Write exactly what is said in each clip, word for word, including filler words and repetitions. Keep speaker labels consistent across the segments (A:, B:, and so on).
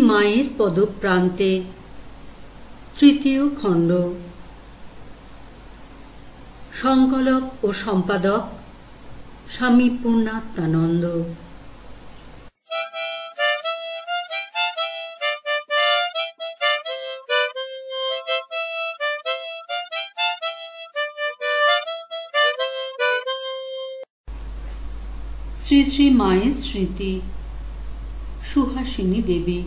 A: মায়ের পদপ্রান্তে তৃতীয় খণ্ড। সংকলক ও সম্পাদক স্বামী পূর্ণাত্মানন্দ। শ্রী শ্রী মায়ের স্মৃতি। সুহাসিনী দেবী।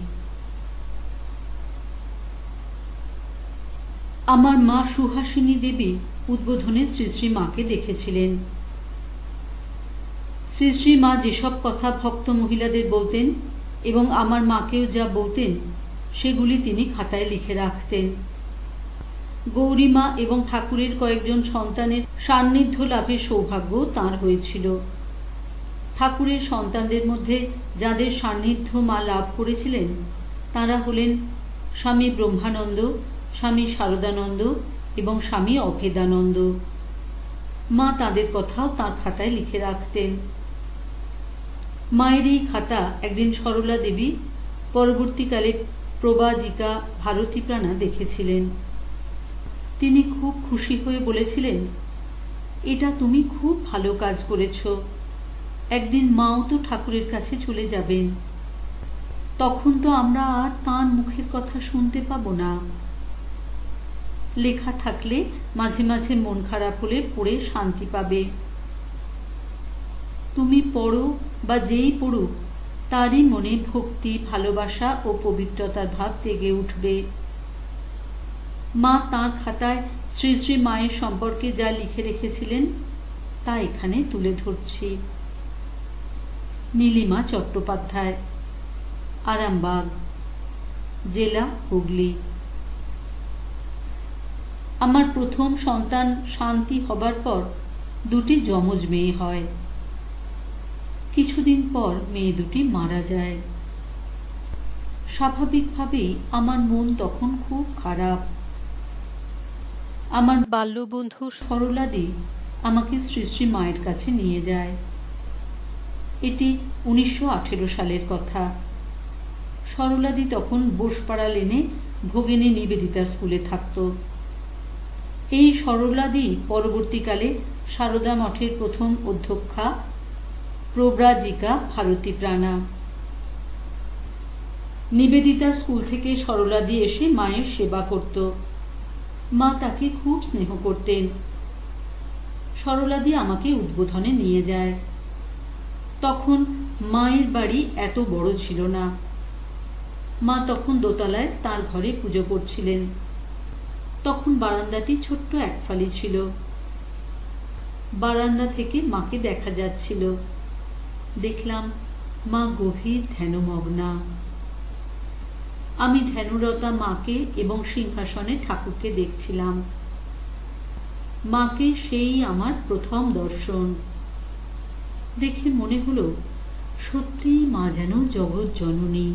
A: আমার মা সুহাসিনী দেবী উদ্বোধনে শ্রী শ্রী মাকে দেখেছিলেন। শ্রী শ্রী মা যেসব কথা ভক্ত মহিলাদের বলতেন এবং আমার মাকেও যা বলতেন সেগুলি তিনি খাতায় লিখে রাখতেন। গৌরীমা এবং ঠাকুরের কয়েকজন সন্তানের সান্নিধ্য লাভের সৌভাগ্য তাঁর হয়েছিল। ঠাকুরের সন্তানদের মধ্যে যাদের সান্নিধ্য মা লাভ করেছিলেন তাঁরা হলেন স্বামী ব্রহ্মানন্দ, স্বামী শারদানন্দ এবং স্বামী অভেদানন্দ। মা তাদের কথাও তাঁর খাতায় লিখে রাখতেন। মায়ের এই খাতা একদিন সরলা দেবী, পরবর্তীকালে প্রবাজিকা ভারতী প্রাণা দেখেছিলেন। তিনি খুব খুশি হয়ে বলেছিলেন, এটা তুমি খুব ভালো কাজ করেছ। একদিন মাও তো ঠাকুরের কাছে চলে যাবেন, তখন তো আমরা আর তাঁর মুখের কথা শুনতে পাবো না। লেখা থাকলে মাঝে মাঝে মন খারাপ হলে পড়ে শান্তি পাবে। তুমি পড়ো বা যেই পড়ুক তারই মনে ভক্তি, ভালোবাসা ও পবিত্রতার ভাব জেগে উঠবে। মা তাঁর খাতায় শ্রী শ্রী মায়ের সম্পর্কে যা লিখে রেখেছিলেন তা এখানে তুলে ধরছি। নীলিমা চট্টোপাধ্যায়, আরামবাগ, জেলা হুগলি। আমার প্রথম সন্তান শান্তি হবার পর দুটি যমজ মেয়ে হয়। কিছুদিন পর মেয়ে দুটি মারা যায়। স্বাভাবিকভাবেই আমার মন তখন খুব খারাপ। আমার বাল্যবন্ধু সরলাদি আমাকে শ্রী শ্রী মায়ের কাছে নিয়ে যায়। এটি উনিশশো আঠেরো সালের কথা। সরলাদি তখন বোসপাড়া লেনে ভগিনী নিবেদিতা স্কুলে থাকত। এই সরলাদি পরবর্তীকালে সারদা মঠের প্রথম অধ্যক্ষা, প্রব্রাজিকা ভারতী প্রাণা। নিবেদিতা স্কুল থেকে সরলাদি এসে মায়ের সেবা করত। মা তাকে খুব স্নেহ করতেন। সরলাদি আমাকে উদ্বোধনে নিয়ে যায়। তখন মায়ের বাড়ি এত বড় ছিল না। মা তখন দোতলায় তার ঘরে পুজো করছিলেন। তখন বারান্দাটি ছোট্ট এক ফালি ছিল। বারান্দা থেকে মাকে দেখা যাচ্ছিল। দেখলাম মা গভীর ধ্যানমগ্না। আমি ধ্যানরতা মাকে এবং সিংহাসনে ঠাকুরকে দেখছিলাম। মাকে সেই আমার প্রথম দর্শন। দেখে মনে হলো সত্যিই মা যেন জগৎ জননী।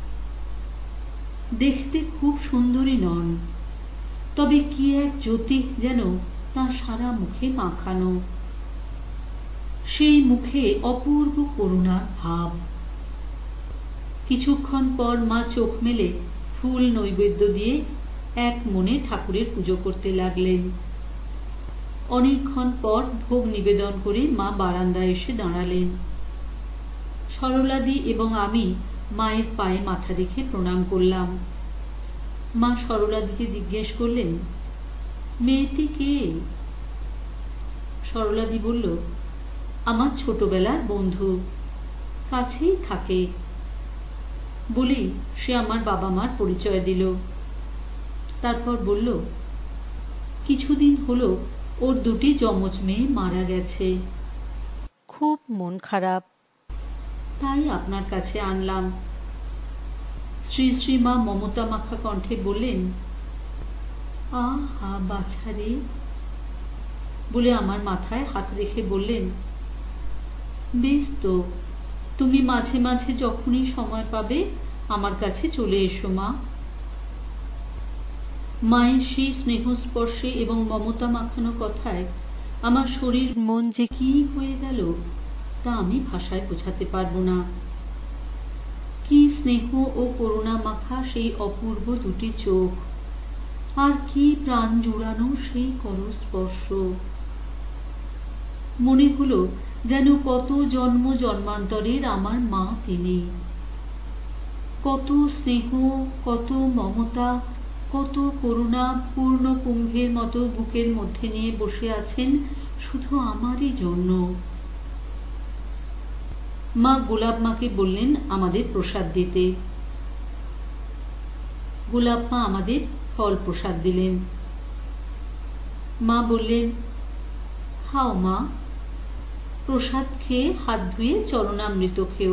A: দেখতে খুব সুন্দরী নন, তবে কি এক জ্যোতি যেন তাঁর সারা মুখে মাখানো। সেই মুখে অপূর্ব করুণার ভাব। কিছুক্ষণ পর মা চোখ মেলে ফুল নৈবেদ্য দিয়ে এক মনে ঠাকুরের পুজো করতে লাগলেন। অনেকক্ষণ পর ভোগ নিবেদন করে মা বারান্দায় এসে দাঁড়ালেন। সরলাদি এবং আমি মায়ের পায়ে মাথা রেখে প্রণাম করলাম। মা সরলাদিকে জিজ্ঞেস করলেন, মেয়েটি কে? সরলাদি বলল, আমার ছোটবেলার বন্ধু, কাছেই থাকে। বলেই সে আমার বাবা মার পরিচয় দিল। তারপর বলল, কিছুদিন হলো ওর দুটি যমজ মেয়ে মারা গেছে। খুব মন খারাপ, তাই আপনার কাছে আনলাম। শ্রী শ্রী মা মমতা মাখা কণ্ঠে বললেন, আহা বাছারে, বলে আমার মাথায় হাত রেখে বললেন, বেশ তো, তুমি মাঝে মাঝে যখনই সময় পাবে আমার কাছে চলে এসো মা। মায়ের সেই স্নেহস্পর্শে এবং মমতা মাখানো কথায় আমার শরীর মন যে কি হয়ে গেল তা আমি ভাষায় বোঝাতে পারবো না। কি স্নেহ ও করুণা মাখা সেই অপূর্ব দুটি চোখ, আর কি প্রাণ জুড়ানো সেই করস্পর্শ। মনে হলো যেন কত জন্ম জন্মান্তরের আমার মা তিনি। কত স্নেহ, কত মমতা, কত করুণা পূর্ণ কুম্ভের মতো বুকের মধ্যে নিয়ে বসে আছেন শুধু আমারই জন্য। মা গোলাপ মাকে বললেন আমাদের প্রসাদ দিতে। গোলাপ মা আমাদের ফল প্রসাদ দিলেন। মা বললেন, খাও মা, প্রসাদ খেয়ে হাত ধুয়ে চরণামৃত খেও।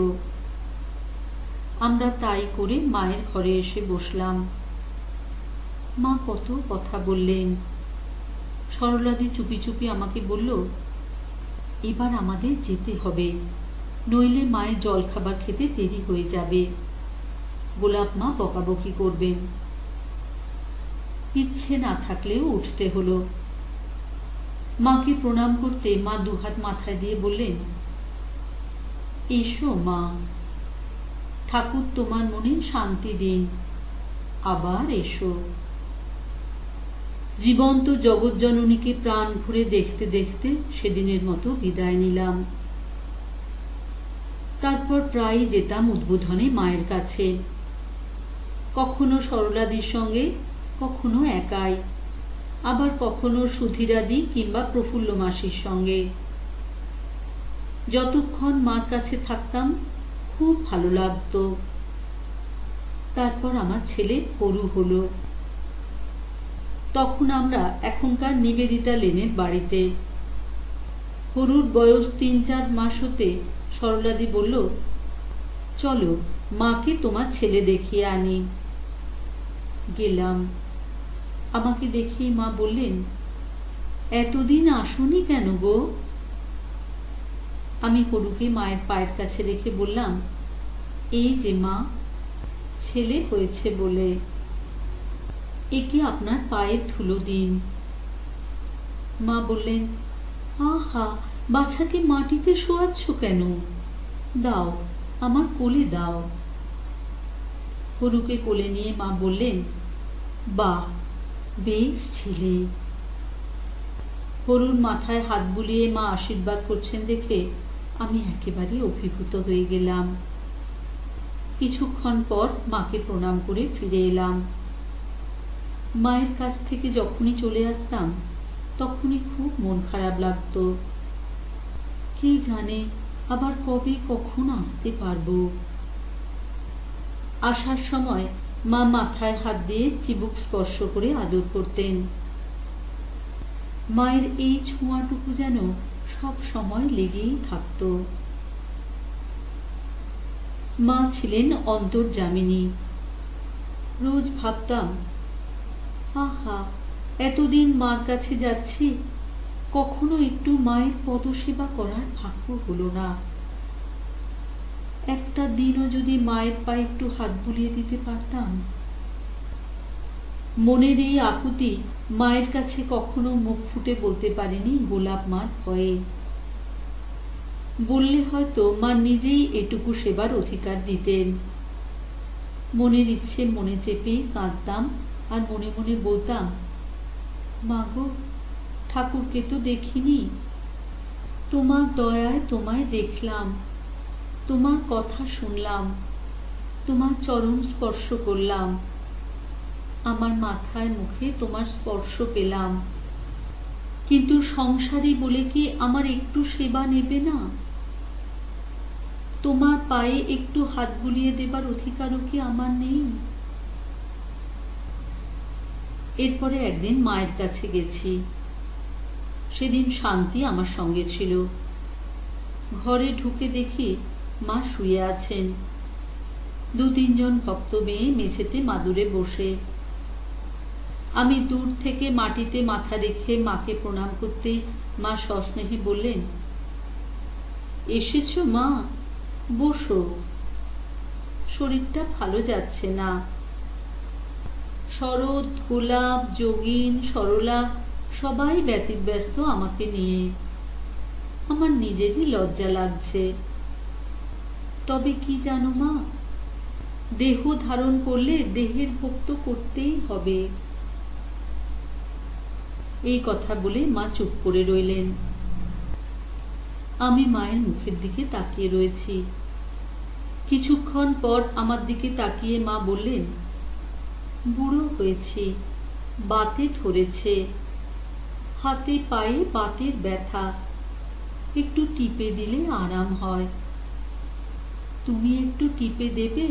A: আমরা তাই করে মায়ের ঘরে এসে বসলাম। মা কত কথা বললেন। সরলাদি চুপি চুপি আমাকে বলল, এবার আমাদের যেতে হবে, নইলে মায়ের জল খাবার খেতে দেরি হয়ে যাবে। গোলাপ মা বকাবকি করবেন। ইচ্ছে না থাকলেও উঠতে হলো। মাকে প্রণাম করতে মা দুহাত মাথায় দিয়ে বললেন, এসো মা, ঠাকুর তোমার মনে শান্তি দিন, আবার এসো। জীবন্ত জগৎজননীকে প্রাণ ভরে দেখতে দেখতে সেদিনের মতো বিদায় নিলাম। তারপর প্রায় যেতাম উদ্বোধনে মায়ের কাছে, কখনো সরলাদির সঙ্গে, কখনো একাই, আবার কখনো সুধীরাদি কিংবা প্রফুল্ল মাসির সঙ্গে। যতক্ষণ মার কাছে থাকতাম খুব ভালো লাগতো। তারপর আমার ছেলে হরু হলো। তখন আমরা এখনকার নিবেদিতা লেনের বাড়িতে। হরুর বয়স তিন চার মাস হতে সরলাদি বলল, চলো মাকে তোমার ছেলে দেখিয়ে আনি। গেলাম। আমাকে দেখিয়ে মা বললেন, এতদিন আসনি কেন গো? আমি হরুকে মায়ের পায়ের কাছে রেখে বললাম, এই যে মা, ছেলে হয়েছে বলে একে আপনার পায়ের ধুলো দিন। মা বললেন, আহা, বাছাকে মাটিতে শোয়াচ্ছ কেন? দাও, আমার কোলে দাও। হরুকে কোলে নিয়ে মা বললেন, বাহ, বেশ ছেলে। হরুর মাথায় হাত বুলিয়ে মা আশীর্বাদ করছেন দেখে আমি একেবারে অভিভূত হয়ে গেলাম। কিছুক্ষণ পর মাকে প্রণাম করে ফিরে এলাম। মায়ের কাছ থেকে যখনই চলে আসতাম তখনই খুব মন খারাপ লাগতো। কে জানে আবার কবে কখন আসতে পারবো। আসার সময় মা মাথায় হাত দিয়ে চিবুক স্পর্শ করে আদর করতেন। মায়ের এই ছোঁয়াটুকু যেন সব সময় লেগেই থাকত। মা ছিলেন অন্তর্যামিনী। রোজ ভাবতাম, আহা, এতদিন মার কাছে যাচ্ছি, কখনো একটু মায়ের পদসেবা করার ভাগ্য হলো না। একটা দিনও যদি মায়ের পায়ে একটু হাত বুলিয়ে দিতে পারতাম। মনের এই আকুতি মায়ের কাছে কখনো মুখ ফুটে বলতে পারেনি গোলাপ মার ভয়ে। বললে হয়তো মা নিজেই এটুকু সেবার অধিকার দিতেন। মনের ইচ্ছে মনে চেপে কাঁদতাম আর মনে মনে বলতাম, মা গো, ঠাকুরকে তো দেখিনি, তোমার দয়ায় তোমায় দেখলাম, তোমার কথা শুনলাম, তোমার চরণ স্পর্শ করলাম, আমার মাথায় মুখে তোমার স্পর্শ পেলাম, কিন্তু সংসারী বলে কি আমার একটু সেবা নেবে না? তোমার পায়ে একটু হাত বুলিয়ে দেবার অধিকারও কি আমার নেই? এরপরে একদিন মায়ের কাছে গেছি। সেদিন শান্তি আমার সঙ্গে ছিল। ঘরে ঢুকে দেখি মা শুয়ে আছেন। দু তিনজন ভক্ত মেয়ে মেঝেতে মাদুরে বসে। আমি দূর থেকে মাটিতে মাথা রেখে মাকে প্রণাম করতে মা সস্নেহে বললেন, এসেছো মা, বসো, শরীরটা ভালো যাচ্ছে না। শরৎ, গোলাপ, যোগিন, সরলা সবাই ব্যতিব্যস্ত আমাকে নিয়ে। আমার নিজেরই লজ্জা লাগছে। তবে কি জানো মা, দেহ ধারণ করলে দেহের ভোগ তো করতেই হবে। এই কথা বলে মা চুপ করে রইলেন। আমি মায়ের মুখের দিকে তাকিয়ে রয়েছি। কিছুক্ষণ পর আমার দিকে তাকিয়ে মা বললেন, বুড়ো হয়েছি, বাতে ধরেছে, হাতে পায়ে বাতের ব্যথা, একটু টিপে দিলে আরাম হয়, তুমি একটু টিপে দেবে?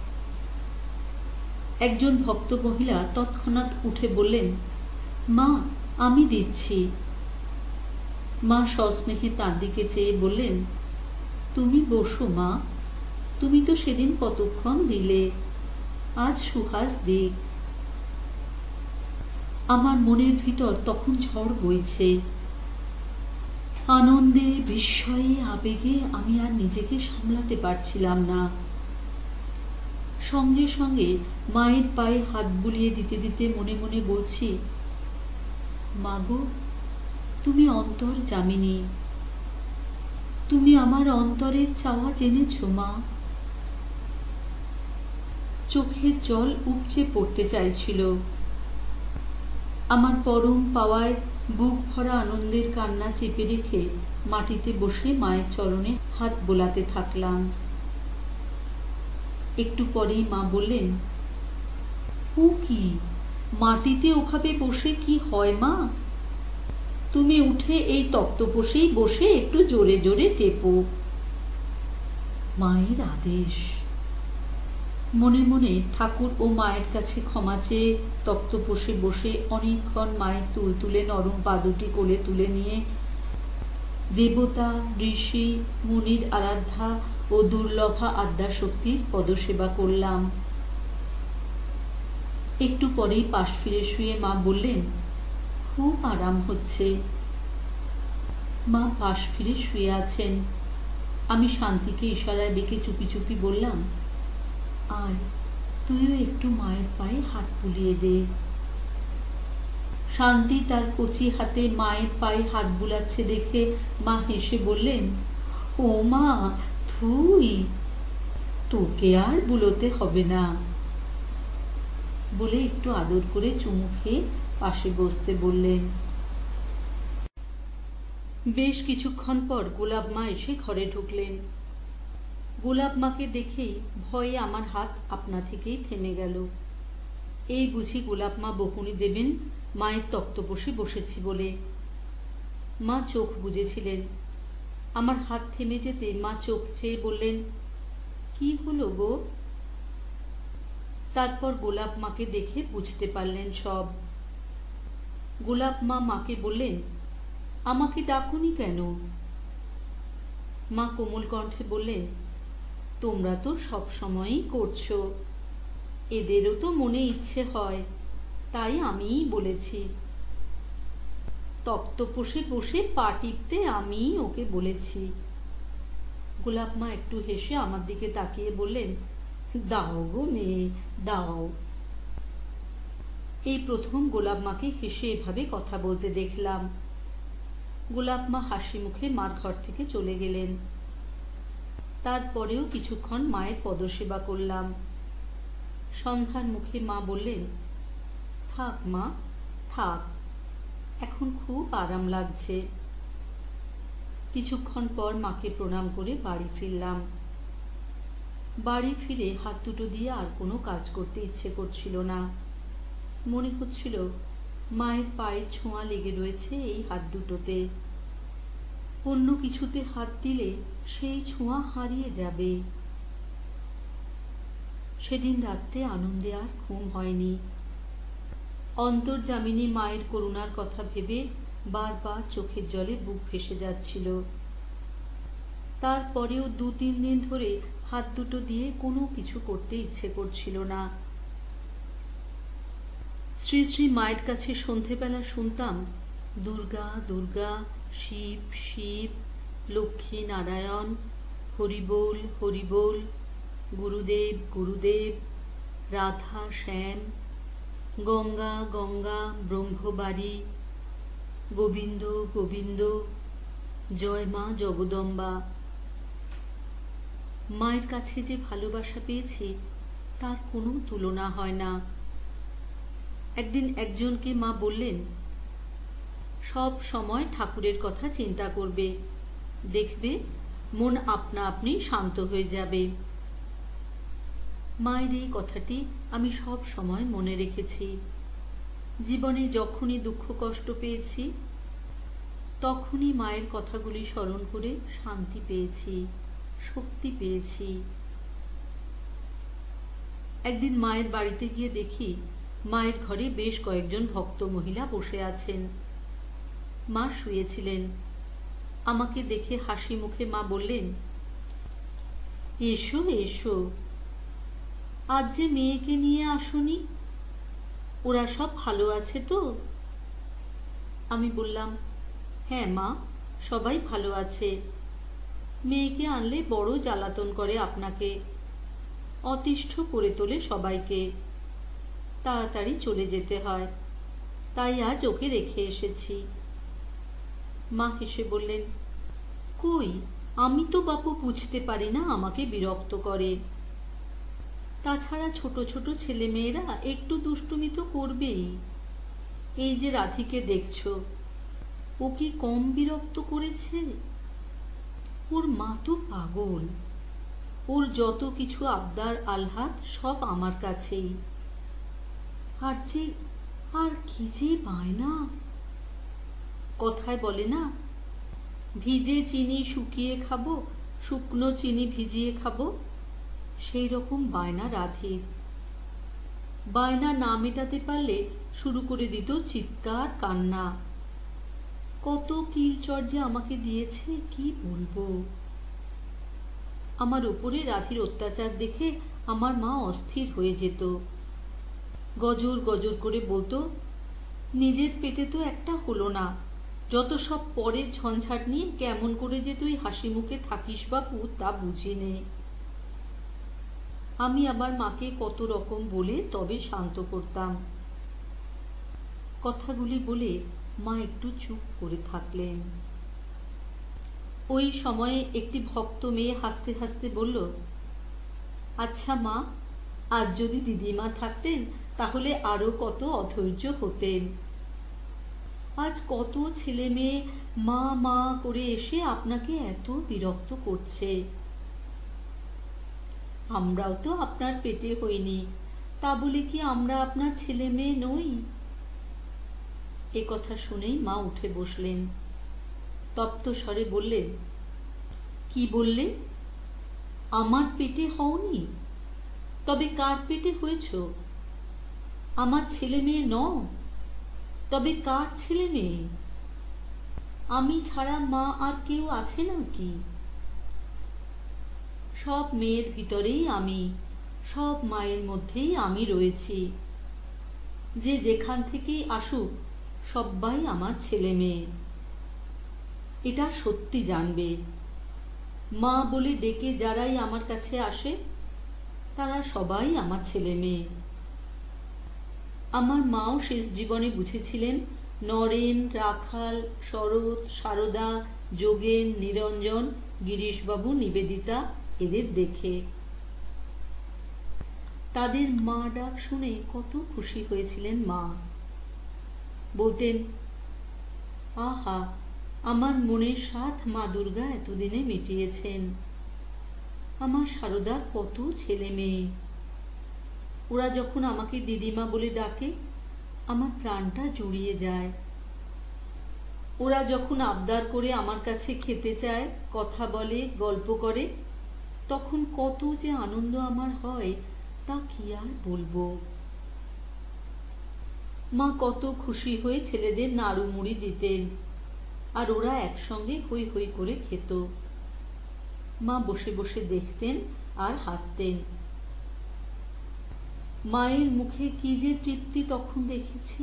A: একজন ভক্ত মহিলা তৎক্ষণাৎ উঠে বললেন, মা আমি দিচ্ছি। মা সস্নেহে তার দিকে চেয়ে বললেন, তুমি বসো মা, তুমি তো সেদিন কতক্ষণ দিলে, আজ সুহাস দিক। আমার মনের ভিতর তখন ঝড় বইছে। আনন্দে, বিস্ময়ে, আবেগে আমি আর নিজেকে সামলাতে পারছিলাম না। সঙ্গে সঙ্গে মায়ের পায়ে হাত বুলিয়ে দিতে দিতে মনে মনে বলছি, মাগো তুমি অন্তর্যামিনী, তুমি আমার অন্তরের চাওয়া জেনেছ মা। চোখের জল উপচে পড়তে চাইছিল। আমার পরম পাওয়ায় বুক ভরা আনন্দের কান্না চেপে রেখে মাটিতে বসে মায়ের চরণে হাত বোলাতে থাকলাম। একটু পরেই মা বললেন, ও কি, মাটিতে ওভাবে বসে কি হয় মা? তুমি উঠে এই তক্তপোষেই বসে একটু জোরে জোরে টেপো। মায়ের আদেশ। মনে মনে ঠাকুর ও মায়ের কাছে ক্ষমা চেয়ে তক্তপোষে বসে অনেকক্ষণ মায়ের তুলতুলে নরম পাদুটি কোলে তুলে নিয়ে দেবতা, ঋষি, মুনির আরাধ্যা ও দুর্লভা আদ্যাশক্তির পদসেবা করলাম। একটু পরেই পাশ ফিরে শুয়ে মা বললেন, খুব আরাম হচ্ছে। মা পাশ ফিরে শুয়ে আছেন। আমি শান্তিকে ইশারায় ডেকে চুপি চুপি বললাম, আয় তুইও একটু মায়ের পায়ে হাত বুলিয়ে দে। শান্তি তার কচি হাতে মায়ের পায়ে হাত বুলাচ্ছে দেখে মা হেসে বললেন, ও মা তুই, তোকে আর বুলোতে হবে না, বলে একটু আদর করে চুমু খেয়ে পাশে বসতে বললেন। বেশ কিছুক্ষণ পর গোলাপ মা এসে ঘরে ঢুকলেন। গোলাপ মাকে দেখেই ভয়ে আমার হাত আপনা থেকেই থেমে গেল। এই বুঝি গোলাপ মা বকুনি দেবেন মায়ের তক্তপোষে বসেছি বলে। মা চোখ বুজেছিলেন। আমার হাত থেমে যেতে মা চোখ চেয়ে বললেন, কি হলো গো? তারপর গোলাপ মাকে দেখে বুঝতে পারলেন সব। গোলাপ মা মাকে বললেন, আমাকে ডাকুনি কেন? মা কোমল কণ্ঠে বললেন, তোমরা তো সব সময়ই করছো, এদেরও তো মনে ইচ্ছে হয়, তাই আমিই বলেছি। তক্তপোষে বসে পা টিপতে আমিই ওকে বলেছি। গোলাপ মা একটু হেসে আমার দিকে তাকিয়ে বললেন, দাও গো মেয়ে, দাও। এই প্রথম গোলাপ মাকে হেসে এভাবে কথা বলতে দেখলাম। গোলাপ মা হাসি মুখে মার ঘর থেকে চলে গেলেন। তারপরেও কিছুক্ষণ মায়ের পদসেবা করলাম। সন্ধ্যার মুখে মা বললেন, থাক মা থাক, এখন খুব আরাম লাগছে। কিছুক্ষণ পর মাকে প্রণাম করে বাড়ি ফিরলাম। বাড়ি ফিরে হাত দুটো দিয়ে আর কোনো কাজ করতে ইচ্ছে করছিল না। মনে হচ্ছিল মায়ের পায়ের ছোঁয়া লেগে রয়েছে এই হাত দুটোতে। অন্য কিছুতে হাত দিলে সেই ছোঁয়া হারিয়ে যাবে। সেদিন রাত্রে আনন্দে আর ঘুম হয়নি। অন্তর্যামিনী মায়ের করুণার কথা ভেবে বারবার চোখের জলে বুক ভেসে যাচ্ছিল। তারপরেও দু তিন দিন ধরে হাত দুটো দিয়ে কোনো কিছু করতে ইচ্ছে করছিল না। শ্রী শ্রী মায়ের কাছে সন্ধেবেলা শুনতাম, দুর্গা দুর্গা, শিব শিব, লক্ষ্মী নারায়ণ, হরিবোল হরিবোল, গুরুদেব গুরুদেব, রাধা শ্যাম, গঙ্গা গঙ্গা, ব্রহ্মবাড়ি, গোবিন্দ গোবিন্দ, জয় মা জগদম্বা। মায়ের কাছে যে ভালোবাসা পেয়েছি তার কোনো তুলনা হয় না। একদিন একজনকে মা বললেন, সব সময় ঠাকুরের কথা চিন্তা করবে, দেখবে মন আপনা আপনি শান্ত হয়ে যাবে। মায়ের এই কথাটি আমি সব সময় মনে রেখেছি। জীবনে যখনই দুঃখ কষ্ট পেয়েছি তখনই মায়ের কথাগুলি স্মরণ করে শান্তি পেয়েছি, শক্তি পেয়েছি। একদিন মায়ের বাড়িতে গিয়ে দেখি মায়ের ঘরে বেশ কয়েকজন ভক্ত মহিলা বসে আছেন। মা শুয়েছিলেন। আমাকে দেখে হাসি মুখে মা বললেন, এসো এসো, আজ যে মেয়েকে নিয়ে আসোনি, ওরা সব ভালো আছে তো? আমি বললাম, হ্যাঁ মা, সবাই ভালো আছে। মেয়েকে আনলে বড় জ্বালাতন করে আপনাকে, অতিষ্ঠ করে তোলে সবাইকে, তাড়াতাড়ি চলে যেতে হয়, তাই আজ ওকে রেখে এসেছি। মা হেসে বললেন, কই, আমি তো বাপু বুঝতে পারি না আমাকে বিরক্ত করে। তাছাড়া ছোট ছোট ছেলে মেয়েরা একটু দুষ্টুমি তো করবেই। এই যে রাধিকে দেখছো, ও কি কম বিরক্ত করেছে? ওর মা তো পাগল, ওর যত কিছু আবদার আহ্লাদ সব আমার কাছেই। আর যে আর কি যে বায়না! কথায় বলে না, ভিজে চিনি শুকিয়ে খাবো, শুকনো চিনি ভিজিয়ে খাবো, সেই রকম বায়না রাধির। বায়না না মেটাতে পারলে শুরু করে দিত চিৎকার কান্না। কত কিলচর যে আমাকে দিয়েছে কি বলবো। আমার উপরে রাধির অত্যাচার দেখে আমার মা অস্থির হয়ে যেত। গজর গজর করে বলতো, নিজের পেটে তো একটা হলো না, যত সব পরের ঝঞ্ঝাট নিয়ে কেমন করে যে তুই হাসি মুখে থাকিস বাপু তা বুঝি নে। আমি আবার মাকে কত রকম বলে তবে শান্ত করতাম। কথাগুলি বলে মা একটু চুপ করে থাকলেন। ওই সময়ে একটি ভক্ত মেয়ে হাসতে হাসতে বলল, আচ্ছা মা, আজ যদি দিদিমা থাকতেন তাহলে আরো কত অধৈর্য হতেন। আজ কত ছেলে মেয়ে মা মা করে এসে আপনাকে এত বিরক্ত করছে। আমরাও তো আপনার পেটে হইনি, তা বলে কি আমরা আপনার ছেলে মেয়ে নই? এ কথা শুনেই মা উঠে বসলেন। তপ্ত স্বরে বললেন, কি বললে? আমার পেটে হওনি? তবে কার পেটে হয়েছ? আমার ছেলে মেয়ে নও? তবে কার ছেলে মেয়ে? আমি ছাড়া মা আর কেউ আছে নাকি? সব মেয়ের ভিতরেই আমি, সব মায়ের মধ্যেই আমি রয়েছি। যে যেখান থেকেই আসুক সবাই আমার ছেলে মেয়ে, এটা সত্যি জানবে। মা বলে ডেকে যারাই আমার কাছে আসে তারা সবাই আমার ছেলে মেয়ে। আমার মাও শেষ জীবনে বুঝেছিলেন নরেন, রাখাল, শরৎ, সারদা, যোগেন, নিরঞ্জন, গিরিশবাবু, নিবেদিতা এদের দেখে। তাদের মা ডাক শুনে কত খুশি হয়েছিলেন মা। বলতেন, আহা, আমার মনের সাথ মা দুর্গা এতদিনে মিটিয়েছেন। আমার সারদার কত ছেলে মেয়ে, ওরা যখন আমাকে দিদিমা বলে ডাকে আমার প্রাণটা জুড়িয়ে যায়। ওরা যখন আবদার করে আমার কাছে খেতে চায়, কথা বলে, গল্প করে, তখন কত যে আনন্দ আমার হয় তা কি আর বলবো। মা কত খুশি হয়ে ছেলেদের নাড়ু মুড়ি দিতেন, আর ওরা একসঙ্গে হই হই করে খেত। মা বসে বসে দেখতেন আর হাসতেন। মায়ের মুখে কি যে তৃপ্তি তখন দেখেছি।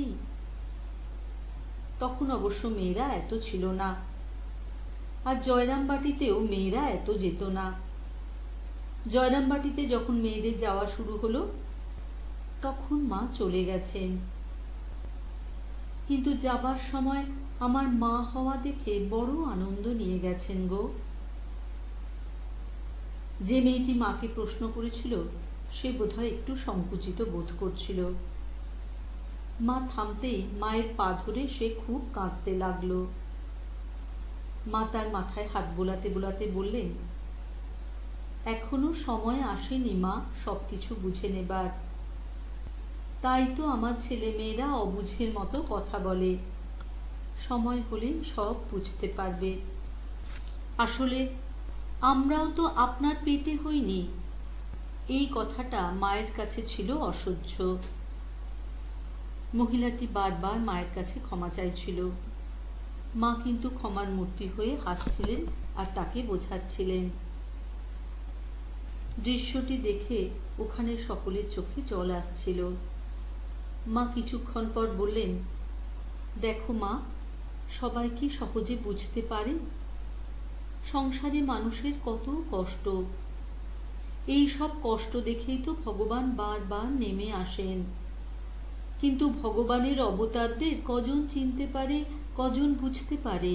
A: তখন অবশ্য মেয়েরা এত ছিল না, আর জয়রামবাটিতেও মেয়েরা এত যেত না। জয়রামবাটিতে যখন মেয়েদের যাওয়া শুরু হলো তখন মা চলে গেছেন। কিন্তু যাবার সময় আমার মা হওয়া দেখে বড় আনন্দ নিয়ে গেছেন গো। যে মেয়েটি মাকে প্রশ্ন করেছিল সে বোধহয় একটু সংকুচিত বোধ করছিল। মা থামতেই মায়ের পা ধরে সে খুব কাঁদতে লাগল। মা তার মাথায় হাত বোলাতে বোলাতে বললেন, এখনো সময় আসেনি মা সবকিছু বুঝে নেবার। তাই তো আমার ছেলে মেয়েরা অবুঝের মতো কথা বলে। সময় হলে সব বুঝতে পারবে। আসলে আমরাও তো আপনার পেটে হইনি। এই কথাটা মায়ের কাছে ছিল অসহ্য। মহিলাটি বারবার মায়ের কাছে ক্ষমা চাইছিল। মা কিন্তু ক্ষমার মূর্তি হয়ে হাসছিলেন আর তাকে বোঝাচ্ছিলেন। দৃশ্যটি দেখে ওখানে সকলের চোখে জল আসছিল। মা কিছুক্ষণ পর বললেন, দেখো মা, সবাই কি সহজে বুঝতে পারে? সংসারে মানুষের কত কষ্ট। এই সব কষ্ট দেখেই তো ভগবান বারবার নেমে আসেন। কিন্তু ভগবানের অবতারদের কজন চিনতে পারে, কজন বুঝতে পারে?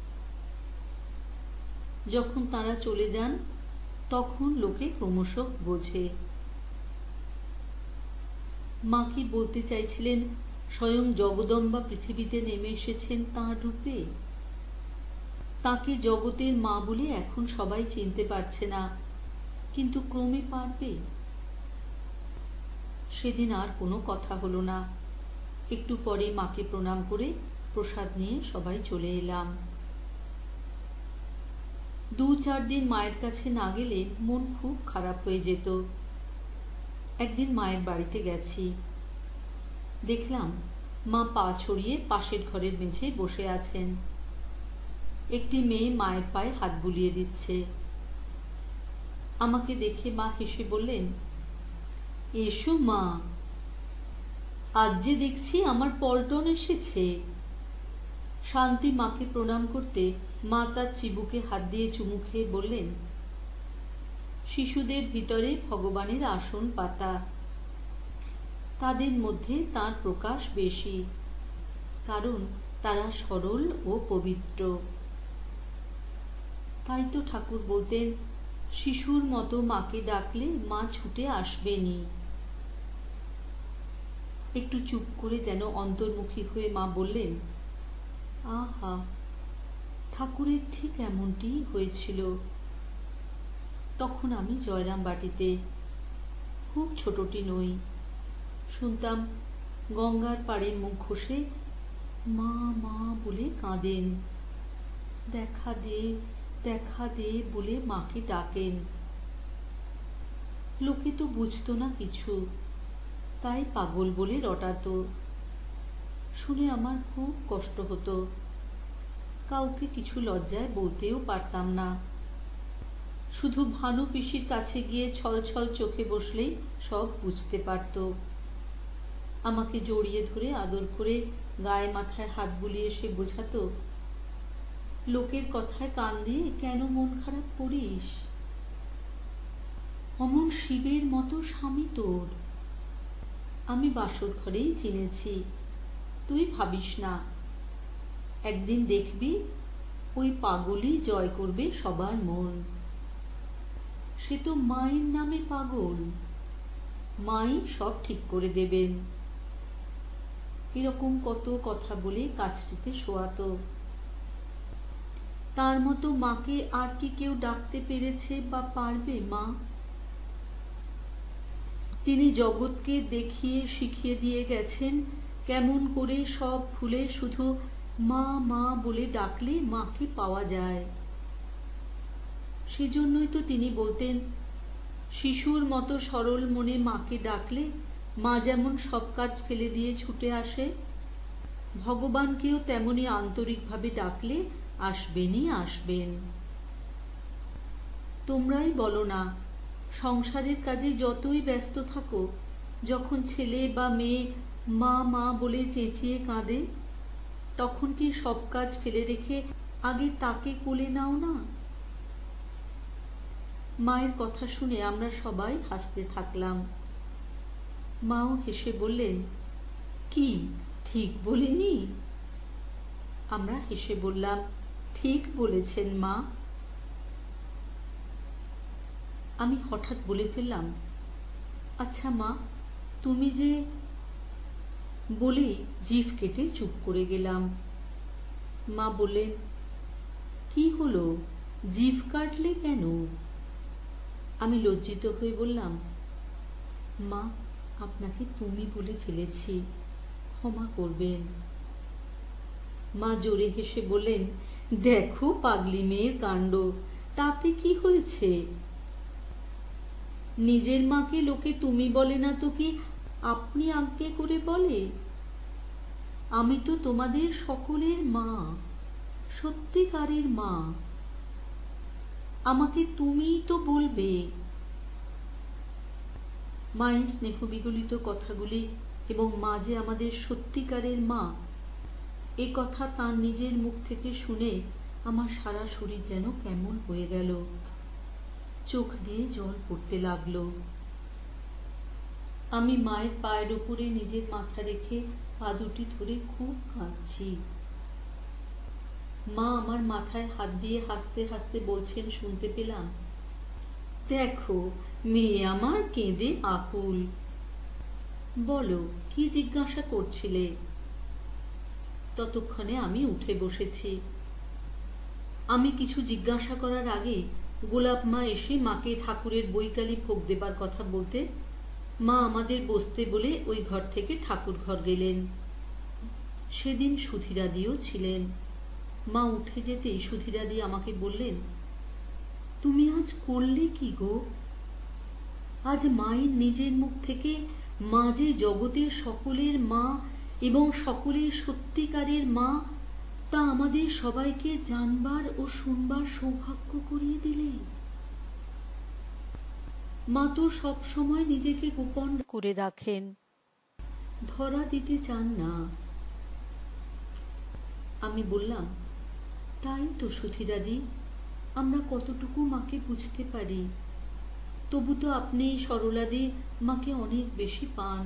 A: যখন তারা চলে যান তখন লোকে ক্রমশ বোঝে। মা কি বলতে চাইছিলেন স্বয়ং জগদম্বা পৃথিবীতে নেমে এসেছেন তাঁর রূপে? তাকে জগতের মা বলে এখন সবাই চিনতে পারছে না, কিন্তু ক্রমে পারবে। সেদিন আর কোনো কথা হলো না। একটু পরে মাকে প্রণাম করে প্রসাদ নিয়ে সবাই চলে এলাম। দু চার দিন মায়ের কাছে না গেলে মন খুব খারাপ হয়ে যেত। একদিন মায়ের বাড়িতে গেছি। দেখলাম মা পা ছড়িয়ে পাশের ঘরের মেঝে বসে আছেন। একটি মেয়ে মায়ের পায়ে হাত বুলিয়ে দিচ্ছে। আমাকে দেখে মা হেসে বললেন, এসো মা, আজ যে দেখছি আমার পল্টন এসেছে। শান্তি মাকে প্রণাম করতে মা তার চিবুকে হাত দিয়ে চুমু খেয়ে বললেন, শিশুদের ভিতরে ভগবানের আসন পাতা। তাদের মধ্যে তার প্রকাশ বেশি, কারণ তারা সরল ও পবিত্র। তাই তো ঠাকুর বলতেন, শিশুর মতো মাকে ডাকলে মা ছুটে আসবেনি। একটু চুপ করে যেন অন্তর্মুখী হয়ে মা বললেন, আহা, ঠাকুরের ঠিক এমনটি হয়েছিল। তখন আমি জয়রাম বাটিতে, খুব ছোটটি নই, শুনতাম গঙ্গার পাড়ে মুখ ঘষে মা মা বলে কাঁদেন, দেখা দে দেখা দে বলে মাকে ডাকেন। লোকে তো বুঝতো না কিছু, তাই পাগল বলে রটাতো। শুনে আমার খুব কষ্ট হতো। কাউকে কিছু লজ্জায় বলতেও পারতাম না। শুধু ভানু পিসির কাছে গিয়ে ছল ছল চোখে বসলেই সব বুঝতে পারত। আমাকে জড়িয়ে ধরে আদর করে গায়ে মাথায় হাত বুলিয়ে সে বোঝাতো, লোকের কথায় কান দিয়ে কেন মন খারাপ করিস? অমন শিবের মতো স্বামী তোর। আমি বাসর ঘরেই চিনেছি, তুই ভাবিস না। একদিন দেখবি ওই পাগলই জয় করবে সবার মন। সে তো মায়ের নামে পাগল, মাই সব ঠিক করে দেবেন। এরকম কত কথা বলে কাছটিতে শোয়াতো। তার মতো মাকে আর কি কেউ ডাকতে পেরেছে বা পারবে মা? তিনি জগৎকে দেখিয়ে শিখিয়ে দিয়ে গেছেন কেমন করে সব ভুলে শুধু মা মা বলে ডাকলে মাকে পাওয়া যায়। সেজন্যই তো তিনি বলতেন, শিশুর মতো সরল মনে মাকে ডাকলে মা যেমন সব কাজ ফেলে দিয়ে ছুটে আসে, ভগবানকেও তেমনি আন্তরিকভাবে ডাকলে আসবেনই আসবেন। তোমরাই বলো না, সংসারের কাজে যতই ব্যস্ত থাকো, যখন ছেলে বা মেয়ে মা মা বলে চেঁচিয়ে কাঁদে, তখন কি সব কাজ ফেলে রেখে আগে তাকে কোলে নাও না? মায়ের কথা শুনে আমরা সবাই হাসতে থাকলাম। মাও হেসে বললেন, কি ঠিক বলিনি? আমরা হেসে বললাম, ঠিক বলেছেন মা। আমি হঠাৎ বলে ফেললাম, আচ্ছা মা, তুমি যে, বলে জিভ কেটে চুপ করে গেলাম। মা বললেন, কি হলো, জিভ কাটলে কেন? আমি লজ্জিত হয়ে বললাম, মা, আপনাকে তুমি বলে ফেলেছি, ক্ষমা করবেন। মা জোরে হেসে বললেন, দেখো পাগলি মেয়ের কাণ্ড, তাতে কি হয়েছে? নিজের মাকে লোকে তুমি বলে না তো কি আপনি আজ্ঞে করে বলে? আমি তো তোমাদের সকলের মা, সত্যিকারের মা, আমাকে তুমিই তো বলবে। মায়ের স্নেহবিগলিত কথাগুলি এবং মা যে আমাদের সত্যিকারের মা, এ কথা তার নিজের মুখ থেকে শুনে আমার সারা শরীর যেন কেমন হয়ে গেল, চোখ দিয়ে জল পড়তে লাগলো। আমি মায়ের পায়ের উপরে নিজের মাথা রেখে পা দুটি ধরে খুব কাঁদছি। মা আমার মাথায় হাত দিয়ে হাসতে হাসতে বলছেন, শুনতে পেলাম, দেখো মেয়ে আমার কেঁদে আকুল। বলো, কি জিজ্ঞাসা করছিলে? ততক্ষণে আমি উঠে বসেছি। আমি কিছু জিজ্ঞাসা করার আগে গোলাপ মা এসে মাকে ঠাকুরের বৈকালী ভোগ দেবার কথা বলতে মা আমাদের বসতে বলে ওই ঘর থেকে ঠাকুর ঘর গেলেন। সেদিন সুধীরাদিও ছিলেন। মা উঠে যেতেই সুধীরাদি আমাকে বললেন, তুমি আজ করলে কি গো? আজ মায়ের নিজের মুখ থেকে মা যে জগতের সকলের মা এবং সকলের সত্যিকারের মা, তা আমাদের সবাইকে জানবার ও শুনবার সৌভাগ্য করিয়ে দিলে। মা তো সব সময় নিজেকে গোপন করে রাখেন, ধরা দিতে চান না। আমি বললাম, তাই তো সুধীরাদি, আমরা কতটুকু মাকে বুঝতে পারি, তবু তো আপনি সরলাদি মাকে অনেক বেশি পান।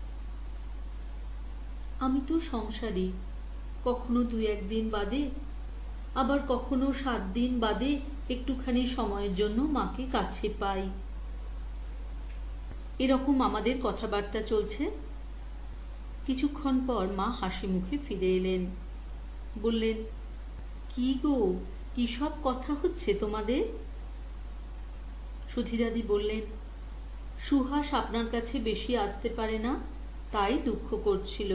A: আমি তো সংসারী, কখনো দু একদিন বাদে, আবার কখনো সাত দিন বাদে একটুখানি সময়ের জন্য মাকে কাছে পাই। এরকম আমাদের কথাবার্তা চলছে। কিছুক্ষণ পর মা হাসি মুখে ফিরে এলেন। বললেন, কি গো, কি সব কথা হচ্ছে তোমাদের? সুধীরাদি বললেন, সুহাস আপনার কাছে বেশি আসতে পারে না, তাই দুঃখ করছিল।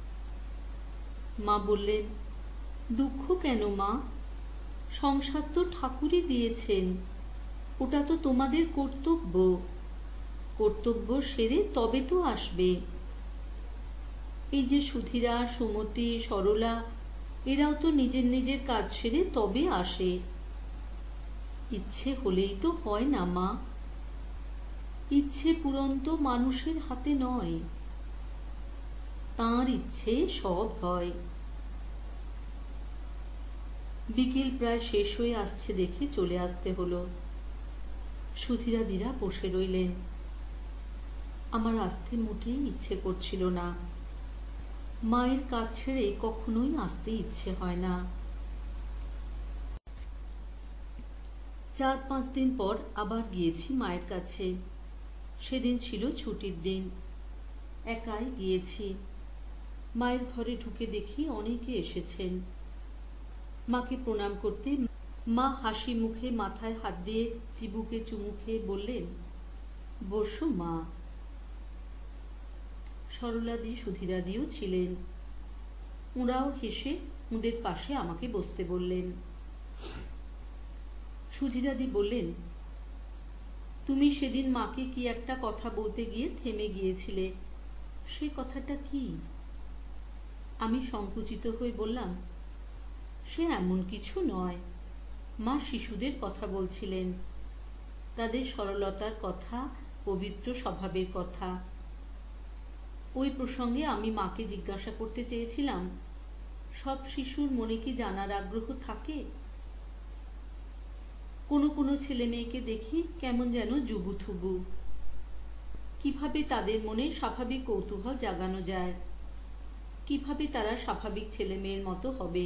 A: মা বললেন, দুঃখ কেন মা? সংসার তো ঠাকুরই দিয়েছেন, ওটা তো তোমাদের কর্তব্য। কর্তব্য সেরে তবে তো আসবে। এই যে সুধীরা, সুমতি, সরলা, এরাও তো নিজের নিজের কাজ সেরে তবে আসে। ইচ্ছে হলেই তো হয় না মা। ইচ্ছে পূরণ তো মানুষের হাতে নয়, তাঁর ইচ্ছে সব হয়। বিকেল প্রায় শেষ হয়ে আসছে দেখে চলে আসতে হলো। সুধীরাদিরা বসে রইলেন। আমার আসতে মোটেই ইচ্ছে করছিল না। মায়ের কাজ ছেড়ে কখনোই আসতে ইচ্ছে হয় না। চার পাঁচ দিন পর আবার গিয়েছি মায়ের কাছে। সেদিন ছিল ছুটির দিন। একাই গিয়েছি। মায়ের ঘরে ঢুকে দেখি অনেকে এসেছেন। মাকে প্রণাম করতে মা হাসি মুখে মাথায় হাত দিয়ে চিবুকে চুমু খেয়ে বললেন, বসো মা। সরলাদি, সুধীরাদিও ছিলেন। ওরাও হেসে ওদের পাশে আমাকে বসতে বললেন। সুধীরাদি বললেন, তুমি সেদিন মাকে কি একটা কথা বলতে গিয়ে থেমে গিয়েছিলে, সে কথাটা কি? আমি সংকুচিত হয়ে বললাম, সে এমন কিছু নয়। মা শিশুদের কথা বলছিলেন, তাদের সরলতার কথা, পবিত্র স্বভাবের কথা। ওই প্রসঙ্গে আমি মাকে জিজ্ঞাসা করতে চেয়েছিলাম, সব শিশুর মনে কি জানার আগ্রহ থাকে? কোনো কোনো ছেলে মেয়েকে দেখি কেমন যেন জুবুথুবু। কিভাবে তাদের মনে স্বাভাবিক কৌতূহল জাগানো যায়, কিভাবে তারা স্বাভাবিক ছেলে মেয়ের মতো হবে।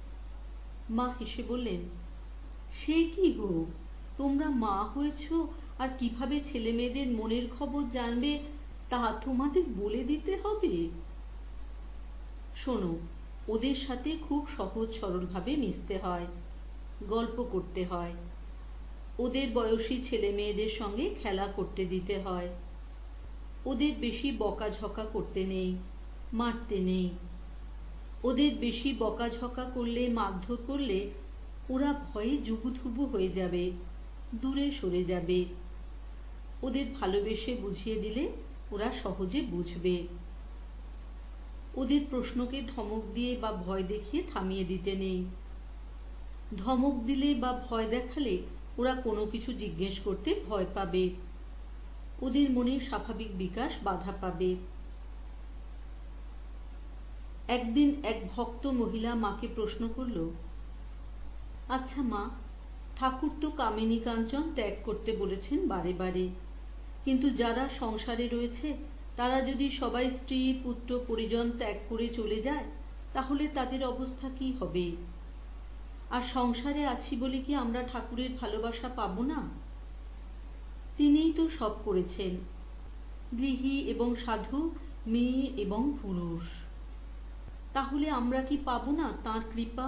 A: মা হেসে বললেন, সে কি গো, তোমরা মা হয়েছ আর কিভাবে ছেলে মেয়েদের মনের খবর জানবে তা তোমাদের বলে দিতে হবে? শোনো, ওদের সাথে খুব সহজ সরলভাবে মিশতে হয়, গল্প করতে হয়, ওদের বয়সী ছেলে মেয়েদের সঙ্গে খেলা করতে দিতে হয়, ওদের বেশি বকাঝকা করতে নেই, মারতে নেই। ওদের বেশি বকাঝকা করলে, মারধর করলে ওরা ভয়ে জুবুথুবু হয়ে যাবে, দূরে সরে যাবে। ওদের ভালোবেসে বুঝিয়ে দিলে ওরা সহজে বুঝবে। ওদের প্রশ্নকে ধমক দিয়ে বা ভয় দেখিয়ে থামিয়ে দিতে নেই। ধমক দিলে বা ভয় দেখালে ওরা কোনো কিছু জিজ্ঞেস করতে ভয় পাবে, ওদের মনে স্বাভাবিক বিকাশ বাধা পাবে। একদিন এক ভক্ত মহিলা মাকে প্রশ্ন করল, আচ্ছা মা, ঠাকুর তো কামিনী কাঞ্চন ত্যাগ করতে বলেছেন বারে বারে, কিন্তু যারা সংসারে রয়েছে তারা যদি সবাই স্ত্রী পুত্র পরিজন ত্যাগ করে চলে যায় তাহলে তাদের অবস্থা কি হবে? আর সংসারে আছি বলে কি আমরা ঠাকুরের ভালোবাসা পাব না? তিনিই তো সব করেছেন, গৃহী এবং সাধু, মেয়ে এবং পুরুষ। তাহলে আমরা কি পাব না তাঁর কৃপা?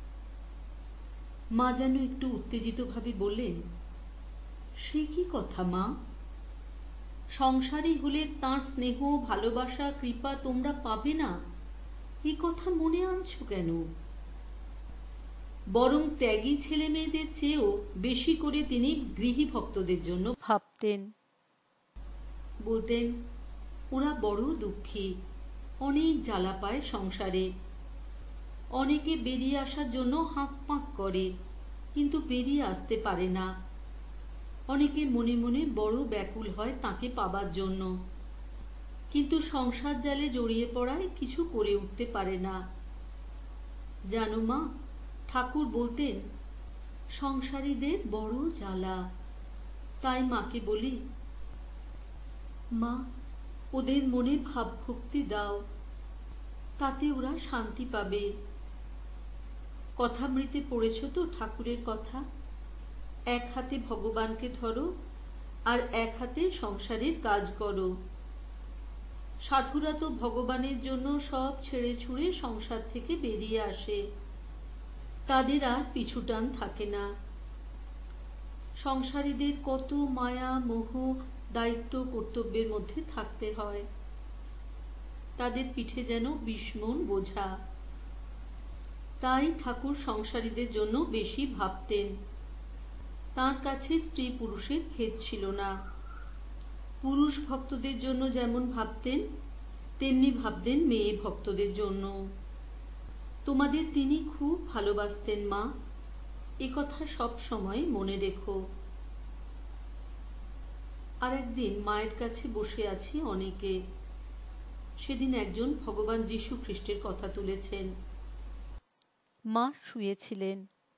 A: মা যেন একটু উত্তেজিতভাবে বললেন, সে কি কথা মা? সংসারী হলে তাঁর স্নেহ, ভালোবাসা, কৃপা তোমরা পাবে না, এ কথা মনে আনছো কেন? বরং ত্যাগী ছেলে মেয়েদের চেয়েও বেশি করে তিনি গৃহী ভক্তদের জন্য ভাবতেন। বলতেন, ওরা বড় দুঃখী, অনেক জ্বালা পায় সংসারে। অনেকে বেরিয়ে আসার জন্য হাঁক পাঁক করে, কিন্তু বেরিয়ে আসতে পারে না। অনেকে মনে মনে বড় ব্যাকুল হয় তাকে পাবার জন্য, কিন্তু সংসার জালে জড়িয়ে পড়ায় কিছু করে উঠতে পারে না। জানো মা, ঠাকুর বলতেন সংসারীদের বড় জ্বালা। তাই মাকে বলি, মা, ওদের মনে ভাবভক্তি দাও, তাতে ওরা শান্তি পাবে। কথামৃতে পড়েছ তো ঠাকুরের কথা, এক হাতে ভগবানকে ধরো আর এক হাতে সংসারের কাজ করো। সাধুরা তো ভগবানের জন্য সব ছেড়ে ছুড়ে সংসার থেকে বেরিয়ে আসে, তাদের আর পিছুটান থাকে না। সংসারীদের কত মায়া, মোহ, দায়িত্ব, কর্তব্যের মধ্যে থাকতে হয়, তাদের পিঠে যেন বিস্মন বোঝা। তাই ঠাকুর সংসারীদের জন্য বেশি ভাবতেন। তাঁর কাছে স্ত্রী পুরুষের ভেদ ছিল না। পুরুষ ভক্তদের জন্য যেমন ভাবতেন তেমনি ভাবতেন মেয়ে ভক্তদের জন্য। তোমাদের তিনি খুব ভালোবাসতেন মা, এ কথা সব সময় মনে রেখো। আর একদিন মায়ের কাছে বসে আছি অনেকে। সেদিন একজন ভগবান যীশু খ্রিস্টের কথা তুলেছেন। মা শুয়েছিলেন।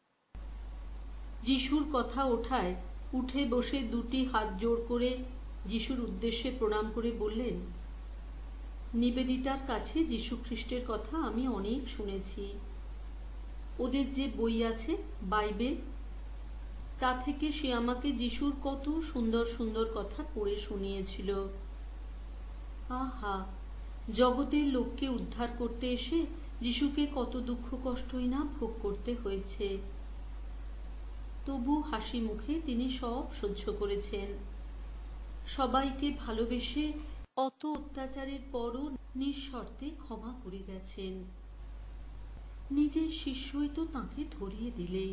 A: যিশুর কথা ওঠায় উঠে বসে দুটি হাত জোড় করে যিশুর উদ্দেশ্যে প্রণাম করে বললেন, নিবেদিতার কাছে যীশু খ্রিস্টের কথা আমি অনেক শুনেছি। ওদের যে বই আছে বাইবেল, তা থেকে সে আমাকে যিশুর কত সুন্দর সুন্দর কথা পড়ে শুনিয়েছিল। আহা, জগতের লোককে উদ্ধার করতে এসে যিশুকে কত দুঃখ কষ্টই না ভোগ করতে হয়েছে। তবু হাসি মুখে তিনি সব সহ্য করেছেন। সবাইকে ভালোবেসে অত অত্যাচারের পরও নিঃশর্তে ক্ষমা করে গেছেন। নিজের শিষ্যই তো তাঁকে ধরিয়ে দিলে।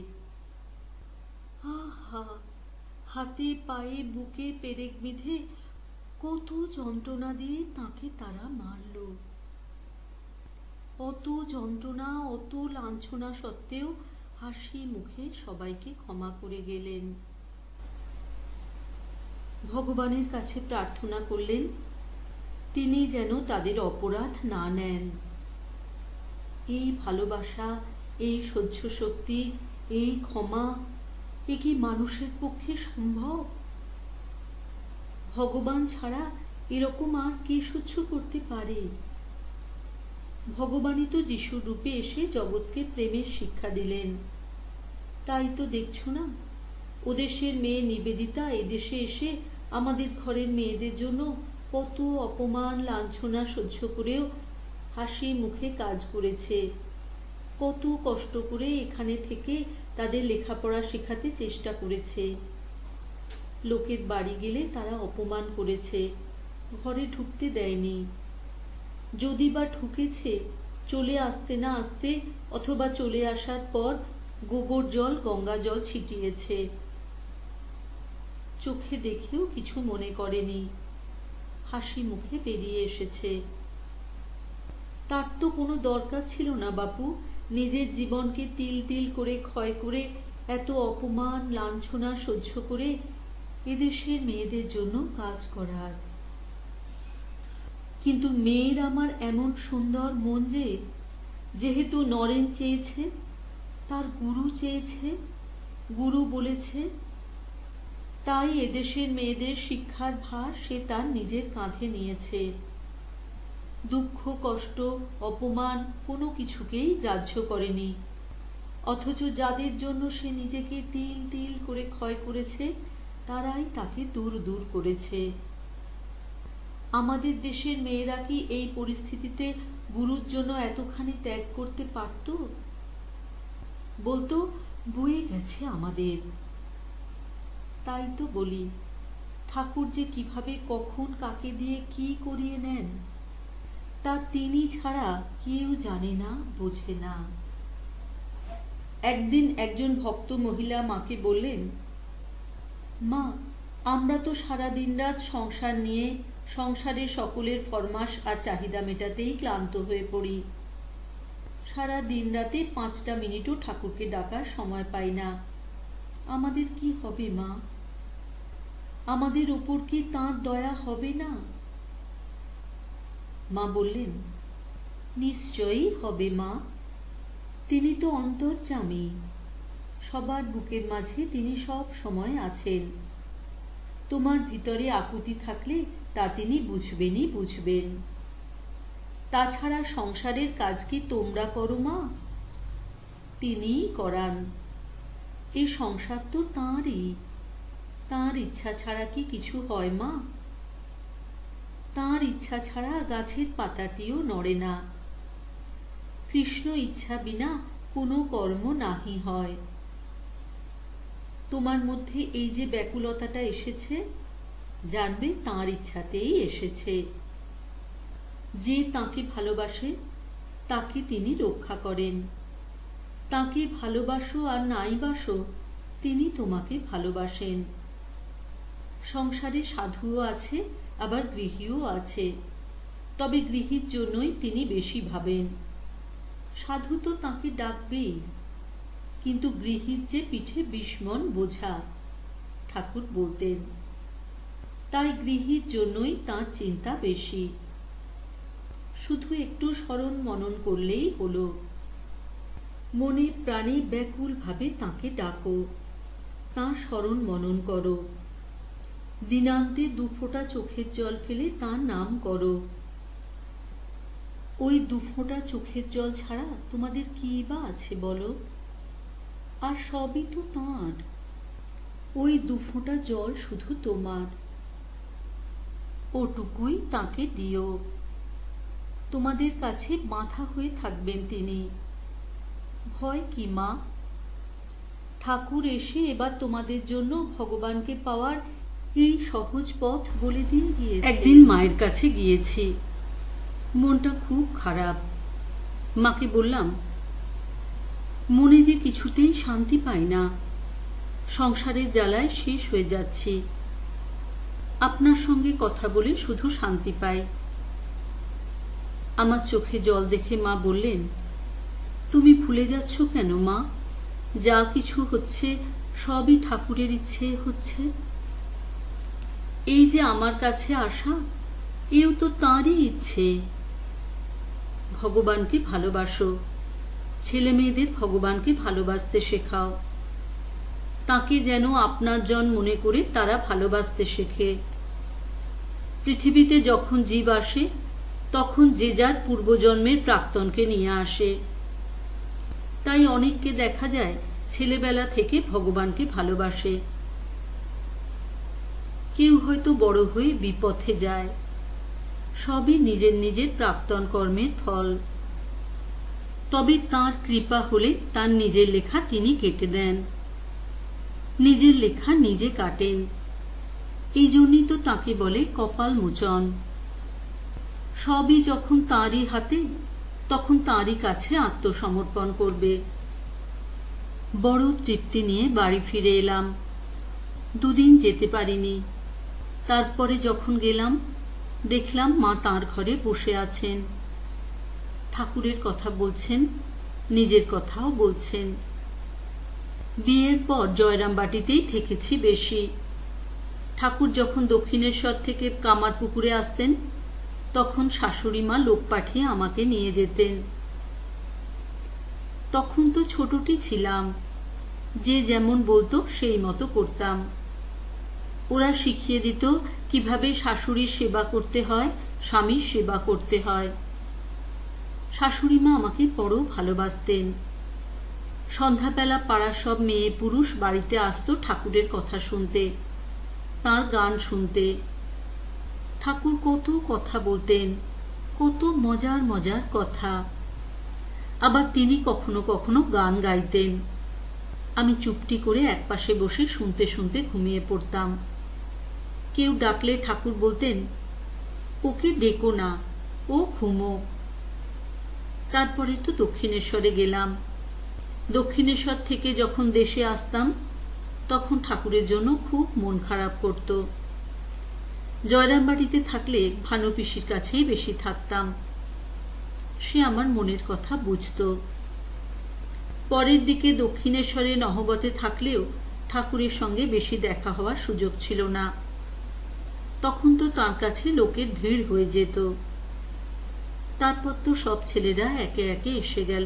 A: আহা, হাতে পায়ে বুকে পেরেক বিঁধে কত যন্ত্রণা দিয়ে তাঁকে তারা মারল। অত যন্ত্রণা, অত লাঞ্ছনা সত্ত্বেও হাসি মুখে সবাইকে ক্ষমা করে গেলেন। ভগবানের কাছে প্রার্থনা করলেন তিনি যেন তাদের অপরাধ না নেন। এই ভালোবাসা, এই সহ্য শক্তি, এই ক্ষমা, এ কি মানুষের পক্ষে সম্ভব? ভগবান ছাড়া এরকম আর কে সহ্য করতে পারে? ভগবানই তো যিশুর রূপে এসে জগৎকে প্রেমের শিক্ষা দিলেন। তাই তো দেখছো না, ওদেশের মেয়ে নিবেদিতা এদেশে এসে আমাদের ঘরের মেয়েদের জন্য কত অপমান লাঞ্ছনা সহ্য করেও হাসি মুখে কাজ করেছে, কত কষ্ট করে এখানে থেকে তাদের লেখাপড়া শেখাতে চেষ্টা করেছে। লোকের বাড়ি গেলে তারা অপমান করেছে, ঘরে ঢুকতে দেয়নি। যদি বা ঢুকেছে, চলে আসতে না আসতে অথবা চলে আসার পর গোবর জল গঙ্গা জল ছিটিয়েছে। চোখে দেখেও কিছু মনে করেনি, হাসি মুখে বেরিয়ে এসেছে। তার তো কোনো দরকার ছিল না বাপু নিজের জীবনকে তিল তিল করে ক্ষয় করে এত অপমান লাঞ্ছনা সহ্য করে এদেশের মেয়েদের জন্য কাজ করার। কিন্তু মেয়ের আমার এমন সুন্দর মন যে, যেহেতু নরেন চেয়েছে, তার গুরু চেয়েছে, গুরু বলেছে, তাই এদেশের মেয়েদের শিক্ষার ভার সে তার নিজের কাঁধে নিয়েছে। দুঃখ কষ্ট অপমান কোনো কিছুকেই গ্রাহ্য করেনি। অথচ যাদের জন্য সে নিজেকে তিল তিল করে ক্ষয় করেছে তারাই তাকে দূর দূর করেছে। আমাদের দেশের মেয়েরা কি এই পরিস্থিতিতে গুরুর জন্য এতখানি ত্যাগ করতে পারত? বলতো বয়ে গেছে আমাদের। তাই তো বলি, ঠাকুর যে কিভাবে কখন কাকে দিয়ে কি করিয়ে নেন তা তিনি ছাড়া কেউ জানে না, বোঝে না। একদিন একজন ভক্ত মহিলা মাকে বললেন, মা, আমরা তো সারা দিন রাত সংসার নিয়ে সংসারে সকলের ফরমাস আর চাহিদা মেটাতেই ক্লান্ত হয়ে পড়ি। সারা দিন রাতে পাঁচটা মিনিটও ঠাকুরকে ডাকার সময় পাই না। আমাদের কি হবে মা? আমাদের উপর কি তাঁর দয়া হবে না? মা বললেন, নিশ্চয়ই হবে মা। তিনি তো অন্তর্যামী, সবার বুকের মাঝে তিনি সব সময় আছেন। তোমার ভিতরে আকুতি থাকলে তা তিনি বুঝবেনই বুঝবেন। তাছাড়া সংসারের কাজ কি তোমরা করো মা? তিনিই করান। এই সংসার তো তাঁরই। তাঁর ইচ্ছা ছাড়া কি কিছু হয় মা? তাঁর ইচ্ছা ছাড়া গাছের পাতাটিও নড়ে না। কৃষ্ণ ইচ্ছা বিনা কোনো কর্ম নাহি হয়। তোমার মধ্যে এই যে ব্যাকুলতাটা এসেছে, জানবে তাঁর ইচ্ছাতেই এসেছে। যে তাঁকে ভালোবাসে তাকে তিনি রক্ষা করেন। তাঁকে ভালোবাসো আর নাই বাসো, তিনি তোমাকে ভালোবাসেন। সংসারে সাধুও আছে, আবার গৃহীও আছে, তবে গৃহীর জন্যই তিনি বেশি ভাবেন। সাধু তো তাঁকে ডাকবেই, কিন্তু গৃহীর যে পিঠে বিস্মন বোঝা, ঠাকুর বলতেন। তাই গৃহীর জন্যই তাঁর চিন্তা বেশি। শুধু একটু স্মরণ মনন করলেই হলো। মনে প্রাণে ব্যাকুল ভাবে তাঁকে ডাকো, তাঁর স্মরণ মনন করো। দিনান্তে দুফোঁটা চোখের জল ফেলে তাঁর নাম করো। ওই দুফোঁটা চোখের জল ছাড়া তোমাদের কি বা আছে বলো? আর সবই তো তাঁর। ওই দুফোঁটা জল শুধু তোমার। ওটুকুই তাঁকে দিও। তোমাদের কাছে বাঁধা হয়ে থাকবেন তিনি। ভয় কি মা? ঠাকুর এসে এবার তোমাদের জন্য ভগবানকে পাওয়ার এই সহজ পথ বলে দিয়ে গিয়েছে। একদিন মায়ের কাছে গিয়েছি, মনটা খুব খারাপ। মাকে বললাম, মনে যে কিছুতেই শান্তি পাই না, সংসারের জ্বালায় শেষ হয়ে যাচ্ছি। আপনার সঙ্গে কথা বলে শুধু শান্তি পাই। আমার চোখে জল দেখে মা বললেন, তুমি ভুলে যাচ্ছ কেন মা? যা কিছু হচ্ছে সবই ঠাকুরের ইচ্ছে হচ্ছে। এই যে আমার কাছে আসা, এও তো তাঁরই ইচ্ছে। ভগবানকে ভালোবাসো, ছেলে মেয়েদের ভগবানকে ভালোবাসতে শেখাও। তাকে যেন আপনার জন মনে করে তারা ভালোবাসতে শেখে। পৃথিবীতে যখন জীব আসে তখন যে যার পূর্বজন্মের প্রাক্তনকে নিয়ে আসে। তাই অনেককে দেখা যায় ছেলেবেলা থেকে ভগবানকে ভালোবাসে, কেউ হয়তো বড় হয়ে বিপথে যায়, সবই নিজের নিজের প্রাক্তন কর্মের ফল। তবে তাঁর কৃপা হলে তার নিজের লেখা তিনি কেটে দেন, নিজের লেখা নিজে কাটেন। এই জন্যই তো তাকে বলে কপাল মোচন। সবই যখন তাঁরই হাতে, তখন তাঁরই কাছে আত্মসমর্পণ করবে। বড় তৃপ্তি নিয়ে বাড়ি ফিরে এলাম। দুদিন যেতে পারিনি। তারপরে যখন গেলাম, দেখলাম মা তাঁর ঘরে বসে আছেন, ঠাকুরের কথা বলছেন, নিজের কথাও বলছেন। বিয়ের পর জয়রামবাটিতেই থেকেছি বেশি। ঠাকুর যখন দক্ষিণেশ্বর থেকে কামারপুকুরে আসতেন, তখন শাশুড়ি মা লোক পাঠিয়ে আমাকে নিয়ে যেতেন। তখন তো ছোটটি ছিলাম, যে যেমন বলতো সেই মতো করতাম। ওরা শিখিয়ে দিত কিভাবে শাশুড়ির সেবা করতে হয়, স্বামীর সেবা করতে হয়। শাশুড়ি মা আমাকে বড় ভালোবাসতেন। সন্ধ্যাবেলা পাড়ার সব মেয়ে পুরুষ বাড়িতে আসতো ঠাকুরের কথা শুনতে, তার গান শুনতে। ঠাকুর কত কথা বলতেন, কত মজার মজার কথা। আবার তিনি কখনো কখনো গান গাইতেন। আমি চুপটি করে একপাশে বসে শুনতে শুনতে ঘুমিয়ে পড়তাম। কেউ ডাকলে ঠাকুর বলতেন, ওকে ডেকো না, ও ঘুমো। তারপরে তো দক্ষিণেশ্বরে গেলাম। দক্ষিণেশ্বর থেকে যখন দেশে আসতাম, তখন ঠাকুরের জন্য খুব মন খারাপ করত। জয়রামবাটিতে থাকলে ভানু পিসির কাছেই বেশি থাকতাম। সে আমার মনের কথা বুঝত। পরের দিকে দক্ষিণেশ্বরে নহবতে থাকলেও ঠাকুরের সঙ্গে বেশি দেখা হওয়ার সুযোগ ছিল না। তখন তো তার কাছে লোকের ভিড় হয়ে যেত। তারপর তো সব ছেলেরা একে একে এসে গেল।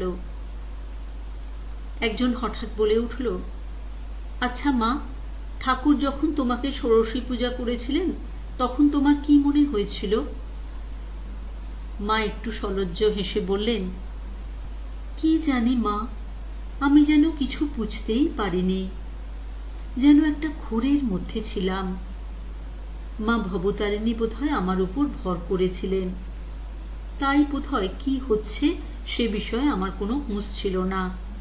A: একজন হঠাৎ বলে উঠল, আচ্ছা মা, ঠাকুর যখন তোমাকে ষোড়শী পূজা করেছিলেন, তখন তোমার কি মনে হয়েছিল? মা একটু সলজ্জ হেসে বললেন, কি জানি মা, আমি যেন কিছু বুঝতেই পারিনি, যেন একটা ঘোরের মধ্যে ছিলাম। মা ভবতারিণী বোধহয় আমার উপর ভর করেছিলেন, তাই বোধহয় কি হচ্ছে সে বিষয়ে আমার কোনো হুঁশ ছিল না।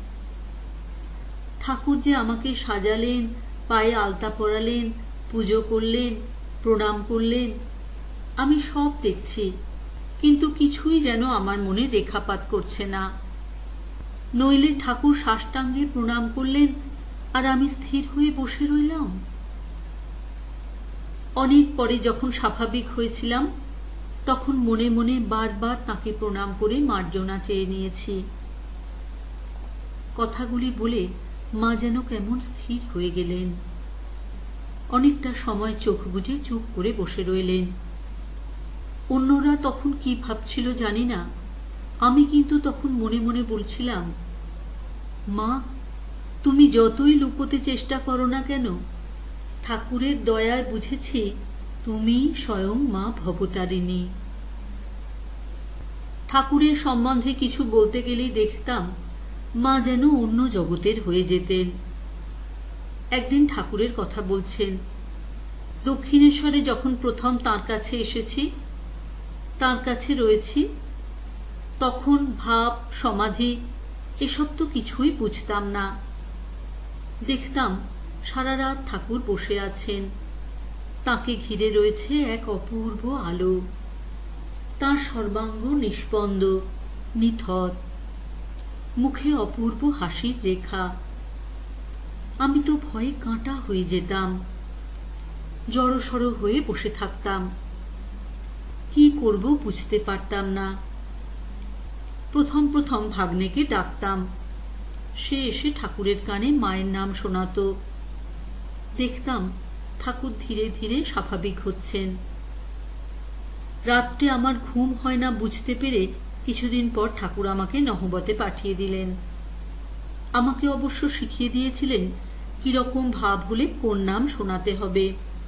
A: ঠাকুর যে আমাকে সাজালেন, পায়ে আলতা পরালেন, পুজো করলেন, প্রণাম করলেন, আমি সব দেখছি, কিন্তু কিছুই যেন আমার মনে রেখাপাত করছে না। নইলে ঠাকুর সাষ্টাঙ্গে প্রণাম করলেন আর আমি স্থির হয়ে বসে রইলাম। অনেক পরে যখন স্বাভাবিক হয়েছিলাম, তখন মনে মনে বারবার তাকে প্রণাম করে মার্জনা চেয়ে নিয়েছি। কথাগুলি বলে মা যেন কেমন স্থির হয়ে গেলেন। অনেকটা সময় চোখ বুজে চুপ করে বসে রইলেন। অন্যরা তখন কি ভাবছিল জানি না, আমি কিন্তু তখন মনে মনে বলছিলাম, মা, তুমি যতই লুকোতে চেষ্টা করো না কেন, ঠাকুরের দয়ায় বুঝেছি তুমি স্বয়ং মা ভবতারিণী। ঠাকুরের সম্বন্ধে কিছু বলতে গেলেই দেখতাম মা যেন অন্য জগতের হয়ে যেতেন। একদিন ঠাকুরের কথা বলছেন, দক্ষিণেশ্বরে যখন প্রথম তাঁর কাছে এসেছি, তাঁর কাছে রয়েছি, তখন ভাব সমাধি এসব তো কিছুই বুঝতাম না। দেখতাম সারা রাত ঠাকুর বসে আছেন, তাকে ঘিরে রয়েছে এক অপূর্ব আলো, তাঁর সর্বাঙ্গ নিষ্পন্দ, নিথর, মুখে অপূর্ব হাসির রেখা। আমি তো ভয়ে কাঁটা হয়ে যেতাম, জড়সড় হয়ে বসে থাকতাম। কি করব বুঝতে পারতাম না। প্রথম প্রথম ভাগ্নেকে ডাকতাম, সে এসে ঠাকুরের কানে মায়ের নাম শোনাত। দেখতাম ঠাকুর ধীরে ধীরে স্বাভাবিক হচ্ছেন। রাত্রে আমার ঘুম হয় না বুঝতে পেরে কিছুদিন পর ঠাকুর আমাকে নহবতে পাঠিয়ে দিলেন। আমাকে অবশ্য শিখিয়ে দিয়েছিলেন কিরকম ভাব হলে কোন নাম শোনাতে হবে।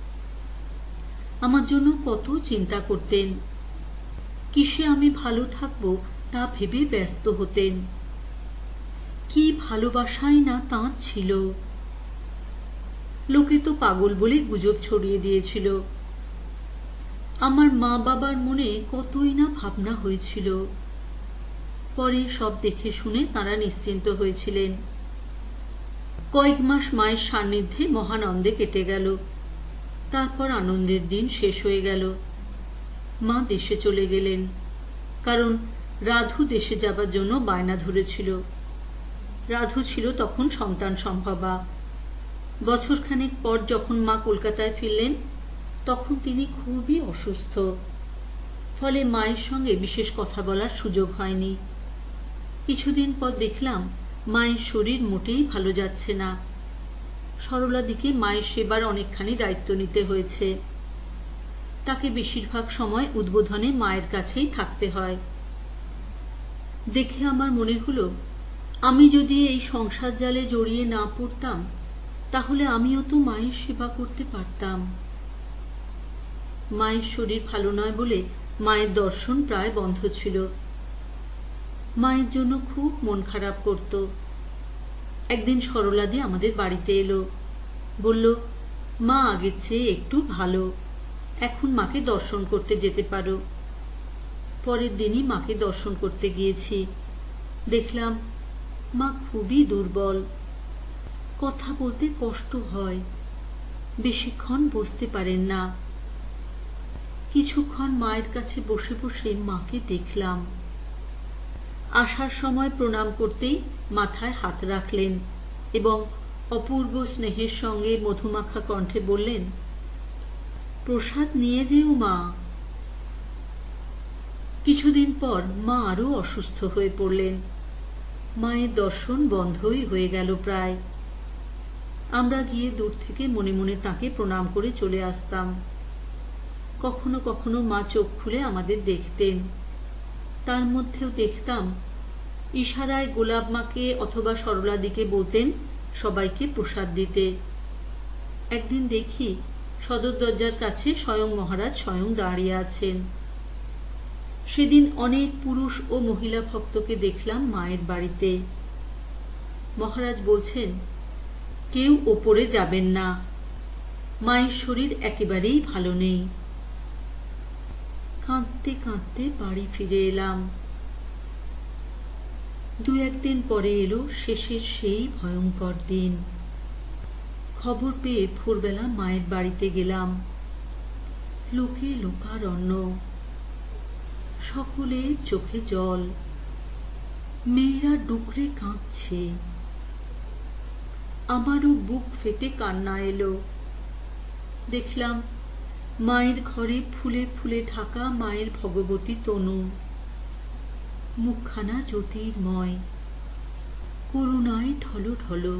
A: আমার জন্য কত চিন্তা করতেন, কিসে আমি ভালো থাকবো তা ভেবে ব্যস্ত হতেন। কি ভালোবাসাই না তাঁর ছিল। লোকে তো পাগল বলে গুজব ছড়িয়ে দিয়েছিল। আমার মা বাবার মনে কতই না ভাবনা হয়েছিল। পরে সব দেখে শুনে তারা নিশ্চিন্ত হয়েছিলেন। কয়েক মাস মায়ের সান্নিধ্যে মহানন্দে কেটে গেল। তারপর আনন্দের দিন শেষ হয়ে গেল। মা দেশে চলে গেলেন, কারণ রাধু দেশে যাবার জন্য বায়না ধরেছিল। রাধু ছিল তখন সন্তান সম্ভবা। বছরখানেক পর যখন মা কলকাতায় ফিরলেন, তখন তিনি খুবই অসুস্থ। ফলে মায়ের সঙ্গে বিশেষ কথা বলার সুযোগ হয়নি। কিছুদিন পর দেখলাম মায়ের শরীর মোটেই ভালো যাচ্ছে না। সরলাদিকে মায়ের সেবার অনেকখানি দায়িত্ব নিতে হয়েছে। তাকে বেশিরভাগ সময় উদ্বোধনে মায়ের কাছেই থাকতে হয়। দেখে আমার মনে হলো, আমি যদি এই সংসার জালে জড়িয়ে না পড়তাম, তাহলে আমিও তো মায়ের সেবা করতে পারতাম। মায়ের শরীর ভালো নয় বলে মায়ের দর্শন প্রায় বন্ধ ছিল। মায়ের জন্য খুব মন খারাপ করত। একদিন সরলাদি আমাদের বাড়িতে এলো, বলল, মা আগের চেয়ে একটু ভালো, এখন মাকে দর্শন করতে যেতে পারো। পরের দিনই মাকে দর্শন করতে গিয়েছি। দেখলাম মা খুবই দুর্বল। কথা বলতে কষ্ট হয়, বেশিক্ষণ বসতে পারেন না। কিছুক্ষণ মায়ের কাছে বসে বসে মাকে দেখলাম। আসার সময় প্রণাম করতেই মাথায় হাত রাখলেন এবং অপূর্ব স্নেহের সঙ্গে মধুমাখা কণ্ঠে বললেন, প্রসাদ নিয়ে যেও মা। কিছুদিন পর মা আরো অসুস্থ হয়ে পড়লেন। মায়ের দর্শন বন্ধই হয়ে গেল প্রায়। আমরা গিয়ে দূর থেকে মনে মনে তাকে প্রণাম করে চলে আসতাম। কখনো কখনো মা চোখ খুলে আমাদের দেখতেন। তার মধ্যেও দেখতাম ইশারায় গোলাপ মাকে অথবা সরলাদিকে বলতেন সবাইকে প্রসাদ দিতে। একদিন দেখি সদর দরজার কাছে স্বয়ং মহারাজ স্বয়ং দাঁড়িয়ে আছেন। সেদিন অনেক পুরুষ ও মহিলা ভক্তকে দেখলাম মায়ের বাড়িতে। মহারাজ বলছেন, কেউ ওপরে যাবেন না, মায়ের শরীর একেবারেই ভালো নেই। কাঁদতে কাঁদতে বাড়ি ফিরে এলাম। দু একদিন পরে এলো শেষের সেই ভয়ঙ্কর দিন। খবর পেয়ে ভোরবেলা মায়ের বাড়িতে গেলাম। লোকে লোকারণ্য, সকলের চোখে জল, মেয়েরা ডুকরে কাঁদছে। আমারও বুক ফেটে কান্না এলো। দেখলাম মায়ের ঘরে ফুলে ফুলে ঢাকা মায়ের ভগবতী তনু, মুখখানা জ্যোতির্ময়, করুণায় ঢলো ঢলো।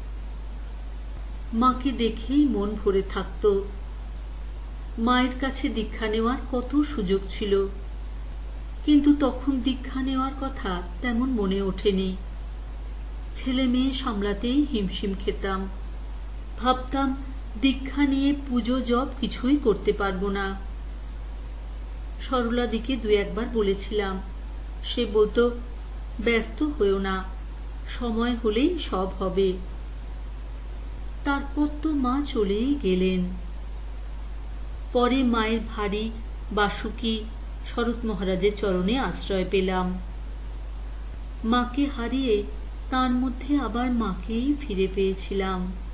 A: মাকে দেখেই মন ভরে থাকত। মায়ের কাছে দীক্ষা নেওয়ার কত সুযোগ ছিল, কিন্তু তখন দীক্ষা নেওয়ার কথা তেমন মনে ওঠেনি। ছেলে মেয়ে সামলাতেই হিমশিম খেতাম। ভাবতাম দীক্ষা নিয়ে পুজো জপ কিছুই করতে পারবো না। সরলাদিকে দু একবার বলেছিলাম। সে বলতো, ব্যস্ত হয়েও না, সময় হলেই সব হবে। তারপর তো মা চলেই গেলেন। পরে মায়ের ভারী বাসুকি শরৎ মহারাজের চরণে আশ্রয় পেলাম। মাকে হারিয়ে তার মধ্যে আবার মাকেই ফিরে পেয়েছিলাম।